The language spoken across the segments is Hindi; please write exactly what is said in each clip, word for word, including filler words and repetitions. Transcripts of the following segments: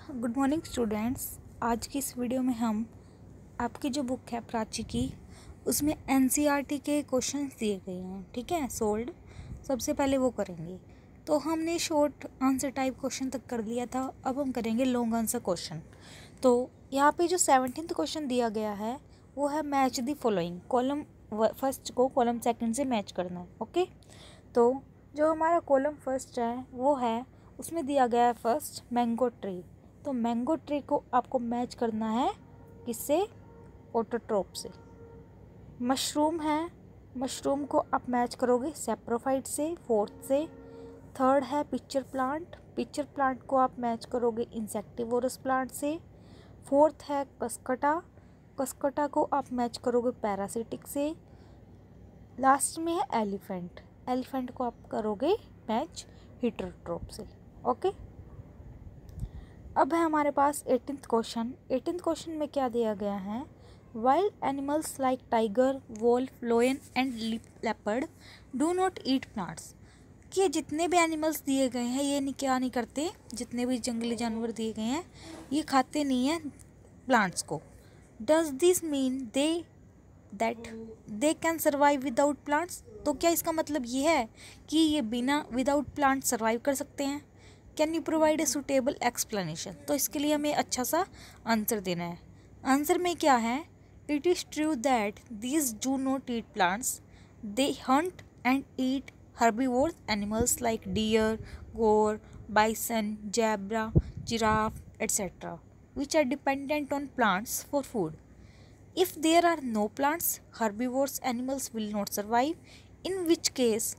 Good morning students. आज की इस वीडियो में हम आपकी जो बुक है प्राची की उसमें एनसीईआरटी के क्वेश्चंस दिए गए हैं, ठीक है, सोल्ड। सबसे पहले वो करेंगे। तो हमने शॉर्ट आंसर टाइप क्वेश्चन तक कर लिया था, अब हम करेंगे लॉन्ग आंसर क्वेश्चन। तो यहाँ पे जो सेवनटीन्थ क्वेश्चन दिया गया है वो है match the following. Column first को कॉलम सेकंड से मैच करना है, ओके। तो जो हमारा कॉलम फर्स्ट है वो है, उसमें दिया गया है फर्स्ट मैंगो ट्री। तो मैंगो ट्री को आपको मैच करना है किससे? ऑटोट्रोप से। मशरूम है, मशरूम को आप मैच करोगे सेप्रोफाइट से, फोर्थ से। थर्ड है पिक्चर प्लांट, पिक्चर प्लांट को आप मैच करोगे इंसेक्टिवोरस प्लांट से। फोर्थ है कस्कटा, कस्कटा को आप मैच करोगे पैरासिटिक से। लास्ट में है एलिफेंट, एलिफेंट को आप करोगे मैच हेटरोट्रोप से, ओके। अब है हमारे पास एटीन्थ क्वेश्चन। एटीन्थ क्वेश्चन में क्या दिया गया है? Wild animals like tiger, wolf, lion and leopard do not eat plants. कि ये जितने भी एनिमल्स दिए गए हैं ये नहीं क्या नहीं करते, जितने भी जंगली जानवर दिए गए हैं ये खाते नहीं हैं प्लांट्स को। Does this mean they that they can survive without plants? तो क्या इसका मतलब ये है कि ये बिना विदाउट प्लांट सर्वाइव कर सकते हैं? Can you provide a suitable explanation? तो इसके लिए हमें अच्छा सा आंसर देना है। आंसर में क्या है? It is true that these do not eat plants, they hunt and eat herbivores animals like deer, boar, bison, zebra, giraffe, et cetera, which are dependent on plants for food. If there are no plants, herbivorous animals will not survive, in which case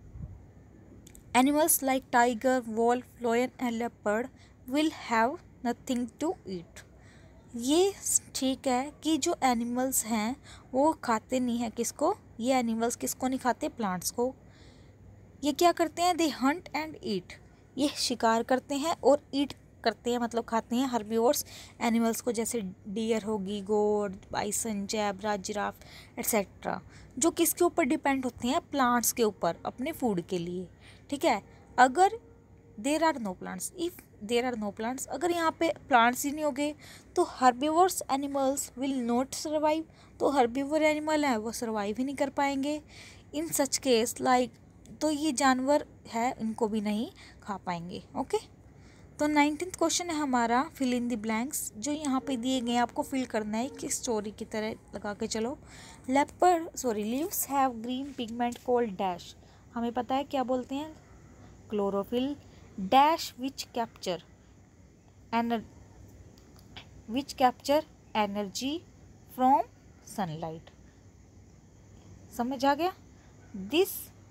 animals like tiger, wolf, lion and leopard will have nothing to eat. ये ठीक है कि जो एनिमल्स हैं वो खाते नहीं हैं किसको? ये एनिमल्स किसको नहीं खाते? प्लांट्स को। ये क्या करते हैं? दे हंट एंड ईट, ये शिकार करते हैं और ईट करते हैं मतलब खाते हैं हर्बीवोर्स एनिमल्स को, जैसे डियर होगी, गोर, बाइसन, जैबरा, जिराफ एट्सेट्रा, जो किसके ऊपर डिपेंड होते हैं? प्लांट्स के ऊपर, अपने फूड के लिए, ठीक है। अगर there are no plants, if there are no plants, अगर यहाँ पे प्लांट्स ही नहीं होंगे तो herbivores animals will not survive, तो हर्बीवोर एनिमल है वो सर्वाइव ही नहीं कर पाएंगे। इन सच केस लाइक, तो ये जानवर है इनको भी नहीं खा पाएंगे, ओके। तो नाइनटीन्थ क्वेश्चन है हमारा फिल इन द ब्लैंक्स। जो यहाँ पे दिए गए हैं आपको फिल करना है कि स्टोरी की तरह लगा के चलो। Leopard sorry leaves have green pigment called dash, हमें पता है क्या बोलते हैं? क्लोरोफिल। डैश विच कैप्चर एनर which capture energy from sunlight. समझ आ गया? This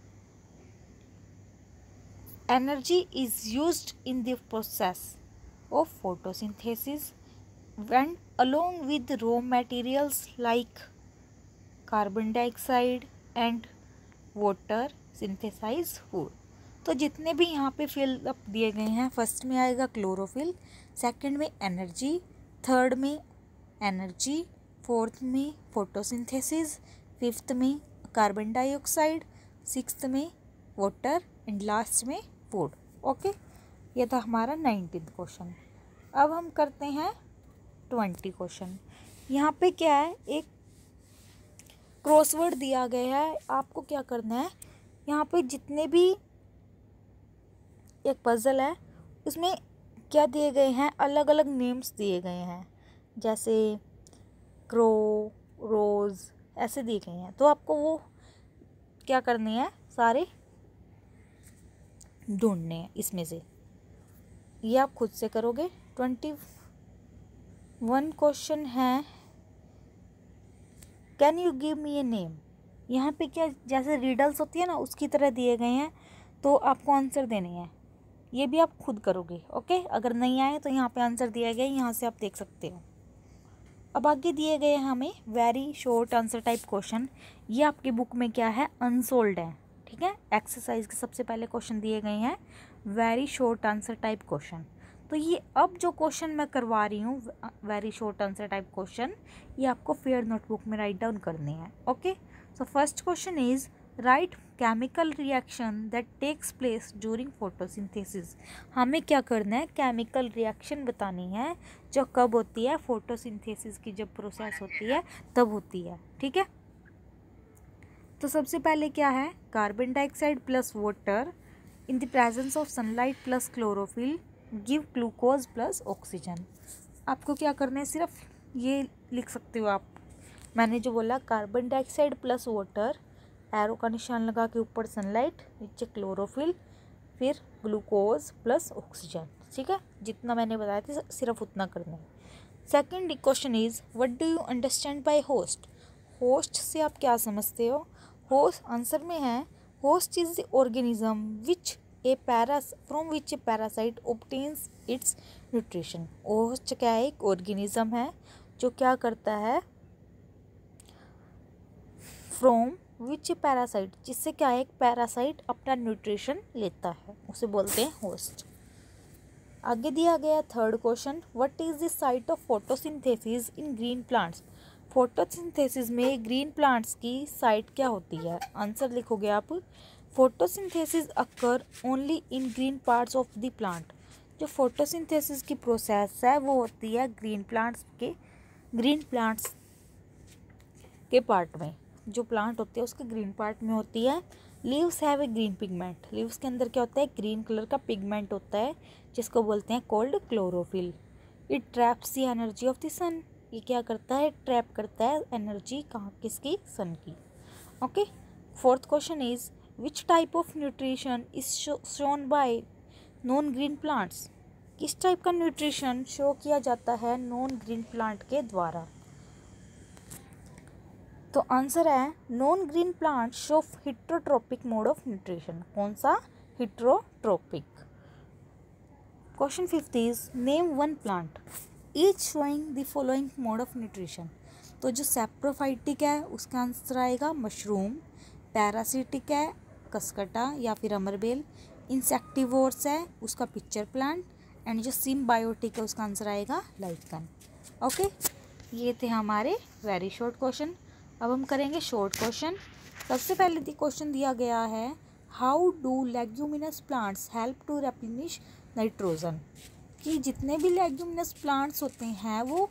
energy is used in the process of photosynthesis and along with raw materials like carbon dioxide and water synthesize food. तो जितने भी यहाँ पे फिल अप दिए गए हैं, फर्स्ट में आएगा क्लोरोफिल, सेकंड में एनर्जी, थर्ड में एनर्जी, फोर्थ में फोटोसिंथेसिस, फिफ्थ में कार्बन डाइऑक्साइड, सिक्स्थ में वाटर एंड लास्ट में फूड, ओके। ये था हमारा नाइनटीन क्वेश्चन। अब हम करते हैं ट्वेंटी क्वेश्चन। यहाँ पे क्या है? एक क्रॉसवर्ड दिया गया है, आपको क्या करना है? यहाँ पे जितने भी एक पजल है उसमें क्या दिए गए हैं? अलग अलग नेम्स दिए गए हैं, जैसे क्रो, रोज़, ऐसे दिए गए हैं। तो आपको वो क्या करने हैं? सारे ढूंढने हैं इसमें से, ये आप खुद से करोगे। ट्वेंटी वन क्वेश्चन है, can you give me a name. यहाँ पे क्या जैसे रीडल्स होती है ना उसकी तरह दिए गए हैं, तो आपको आंसर देने हैं, ये भी आप खुद करोगे, ओके। अगर नहीं आए तो यहाँ पे आंसर दिया गया है, यहाँ से आप देख सकते हो। अब आगे दिए गए हैं हमें very short answer type question. ये आपकी बुक में क्या है? अनसोल्ड है, ठीक है। एक्सरसाइज के सबसे पहले क्वेश्चन दिए गए हैं very short answer type question. तो ये अब जो क्वेश्चन मैं करवा रही हूँ very short answer type question, ये आपको फेयर नोटबुक में राइट डाउन करने हैं, okay. So first question is write chemical reaction that takes place during photosynthesis. हमें क्या करना है, केमिकल रिएक्शन बतानी है जो कब होती है, फोटोसिंथेसिस की जब प्रोसेस होती है तब होती है। ठीक है, तो सबसे पहले क्या है, carbon dioxide plus water in the presence of sunlight plus chlorophyll give glucose plus oxygen. आपको क्या करना है, सिर्फ ये लिख सकते हो आप, मैंने जो बोला carbon dioxide plus water, arrow का निशान लगा के ऊपर सनलाइट, नीचे क्लोरोफिल, फिर ग्लूकोज प्लस ऑक्सीजन। ठीक है, जितना मैंने बताया था सिर्फ उतना करना है। Second question is what do you understand by host. Host से आप क्या समझते हो। होस्ट आंसर में है, host is the organism which a paras from which a parasite obtains its nutrition. होस्ट क्या है, एक ऑर्गेनिज्म है जो क्या करता है, फ्रॉम विच पैरासाइट, जिससे क्या है, एक पैरासाइट अपना न्यूट्रिशन लेता है, उसे बोलते हैं होस्ट। आगे दिया गया third question, what is the site of photosynthesis in green plants. Photosynthesis में ग्रीन प्लांट्स की साइट क्या होती है। आंसर लिखोगे आप, photosynthesis occur only in green parts of the plant. जो फोटोसिंथेसिस की प्रोसेस है वो होती है ग्रीन प्लांट्स के ग्रीन प्लांट्स के पार्ट में, जो प्लांट होते हैं उसके ग्रीन पार्ट में होती है। Leaves have a green pigment, leaves के अंदर क्या होता है, ग्रीन कलर का पिगमेंट होता है जिसको बोलते हैं called chlorophyll. It traps the energy of the sun, ये क्या करता है, ट्रैप करता है एनर्जी, कहाँ, किसकी, सन की। Okay, fourth question is which type of nutrition is shown by non green plants. किस टाइप का न्यूट्रिशन शो किया जाता है नॉन ग्रीन प्लांट के द्वारा। तो आंसर है non green plant show heterotrophic mode of nutrition. कौन सा, heterotrophic. Question fifth is name one plant each showing the following mode of nutrition. तो जो सैप्रोफाइटिक है उसका आंसर आएगा मशरूम, पैरासिटिक है कसकटा या फिर अमरबेल, इंसेक्टिवोर्स है उसका पिक्चर प्लांट, एंड जो सिम्बायोटिक है उसका आंसर आएगा लाइकन। ओके, ये थे हमारे वेरी शॉर्ट क्वेश्चन। अब हम करेंगे शॉर्ट क्वेश्चन। सबसे पहले दी क्वेश्चन दिया गया है, how do leguminous plants help to replenish nitrogen. कि जितने भी लेग्यूमिनस प्लांट्स होते हैं वो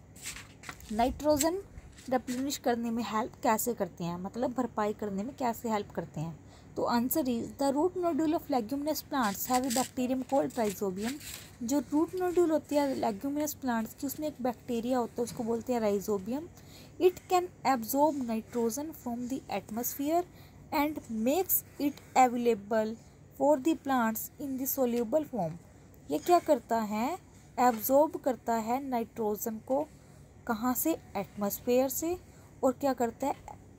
नाइट्रोजन रेप्लेनिश करने में हेल्प कैसे करते हैं, मतलब भरपाई करने में कैसे हेल्प करते हैं। तो answer is the root nodule of leguminous plants have a bacterium called rhizobium. जो रूट नोड्यूल होती है लेग्यूमिनस प्लांट्स की, उसमें एक बैक्टीरिया होता है उसको बोलते हैं rhizobium. It can absorb nitrogen from the atmosphere and makes it available for the plants in the soluble form। ये क्या करता है, एब्जॉर्ब करता है नाइट्रोजन को, कहाँ से, एटमॉस्फेयर से, और क्या करता है,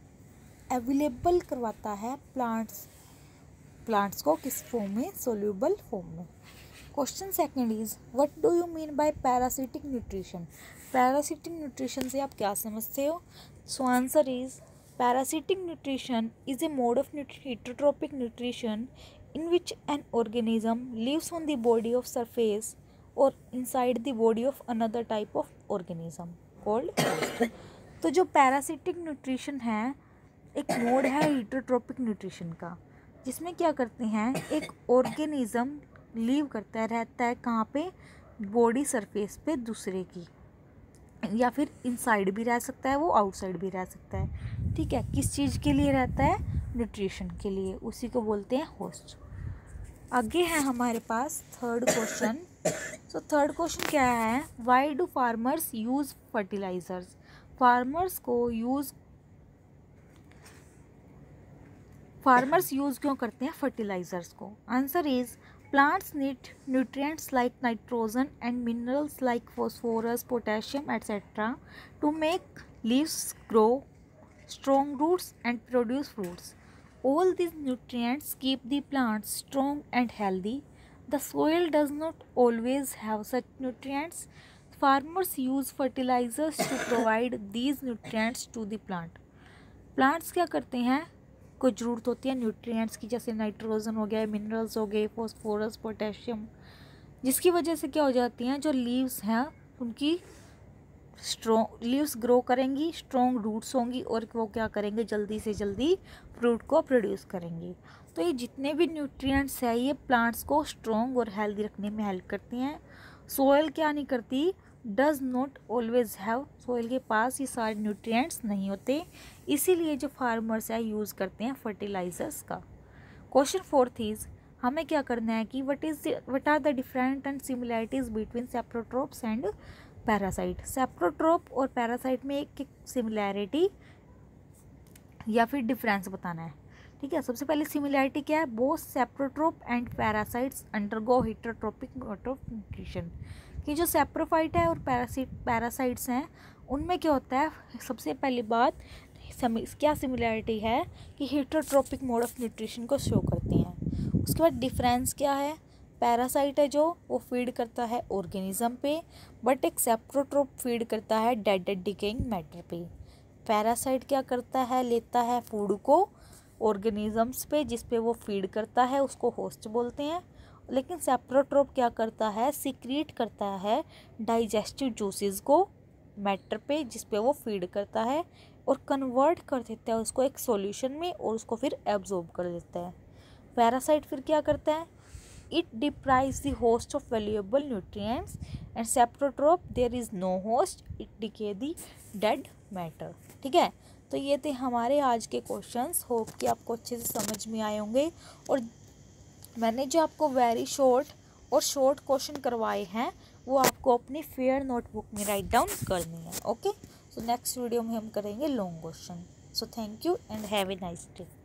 अवेलेबल करवाता है प्लांट्स प्लांट्स को किस फॉर्म में, सोल्यूबल फॉर्म में। Question second is what do you mean by parasitic nutrition. Parasitic nutrition से आप क्या समझते हो। So answer is parasitic nutrition is a mode of heterotrophic nutrition in which an organism lives on the body of surface or inside the body of another type of organism called host। तो जो पैरासिटिक न्यूट्रिशन है एक मोड है heterotrophic न्यूट्रिशन का, जिसमें क्या करते हैं, एक ऑर्गेनिज्म लीव करता है, रहता है कहाँ पे, बॉडी सरफेस पे दूसरे की, या फिर इनसाइड भी रह सकता है वो, आउटसाइड भी रह सकता है। ठीक है, किस चीज़ के लिए रहता है, न्यूट्रिशन के लिए, उसी को बोलते हैं होस्ट। आगे है हमारे पास third question. So third question क्या है, why do farmers use fertilizers. Farmers को यूज़ फार्मर्स यूज़ क्यों करते हैं फर्टिलाइजर्स को। Answer is plants need nutrients like nitrogen and minerals like phosphorus, potassium, et cetera to make leaves grow, strong roots and produce fruits. All these nutrients keep the plants strong and healthy. The soil does not always have such nutrients. Farmers use fertilizers to provide these nutrients to the plant. Plants क्या करते हैं, कोई ज़रूरत होती है न्यूट्रिएंट्स की, जैसे नाइट्रोजन हो गया, मिनरल्स हो गए, फॉस्फोरस, पोटेशियम, जिसकी वजह से क्या हो जाती हैं, जो लीव्स हैं उनकी स्ट्रॉन्ग लीव्स ग्रो करेंगी, स्ट्रॉन्ग रूट्स होंगी और वो क्या करेंगे, जल्दी से जल्दी फ्रूट को प्रोड्यूस करेंगी। तो ये जितने भी न्यूट्रिएंट्स है ये प्लांट्स को स्ट्रॉन्ग और हेल्दी रखने में हेल्प करती हैं। सोयल क्या नहीं करती, does not always have, soil के पास ये सारे न्यूट्रिएंट्स नहीं होते, इसीलिए जो फार्मर्स है यूज़ करते हैं फर्टिलाइजर्स का। क्वेश्चन फोर्थ इज, हमें क्या करना है कि what is what are the different and similarities between saprotrophs and parasite. Saprotroph और पैरासाइट में एक सिमिलैरिटी या फिर डिफरेंस बताना है। ठीक है, सबसे पहले सिमिलैरिटी क्या है, both saprotroph and parasites undergo heterotrophic mode of nutrition. कि जो सेप्रोफाइट है और पैरासाइट पैरासाइट्स हैं उनमें क्या होता है, सबसे पहली बात क्या सिमिलैरिटी है कि हेटेरोट्रोपिक मोड ऑफ न्यूट्रिशन को शो करती हैं। उसके बाद डिफरेंस क्या है, पैरासाइट है जो वो फीड करता है ऑर्गेनिज्म पे, बट एक सेप्रोट्रोप फीड करता है डेड डेड डिकेइंग मैटर पे। पैरासाइट क्या करता है, लेता है फूड को ऑर्गेनिजम्स पे जिस पे वो फीड करता है, उसको होस्ट बोलते हैं। लेकिन सेप्रोट्रोप क्या करता है, सीक्रेट करता है डाइजेस्टिव जूसेस को मैटर पे जिस पे वो फीड करता है और कन्वर्ट कर देता है उसको एक सॉल्यूशन में और उसको फिर एब्जॉर्ब कर देता है। पैरासाइट फिर क्या करता है, it deprives the host of valuable nutrients and saprotroph there is no host, it decay the dead matter. ठीक है, तो ये थे हमारे आज के क्वेश्चंस। होप कि आपको अच्छे से समझ में आए होंगे और मैंने जो आपको वेरी शॉर्ट और शॉर्ट क्वेश्चन करवाए हैं वो आपको अपनी फेयर नोटबुक में राइट डाउन करनी है। ओके, सो नेक्स्ट वीडियो में हम करेंगे long question. So thank you and have a nice day.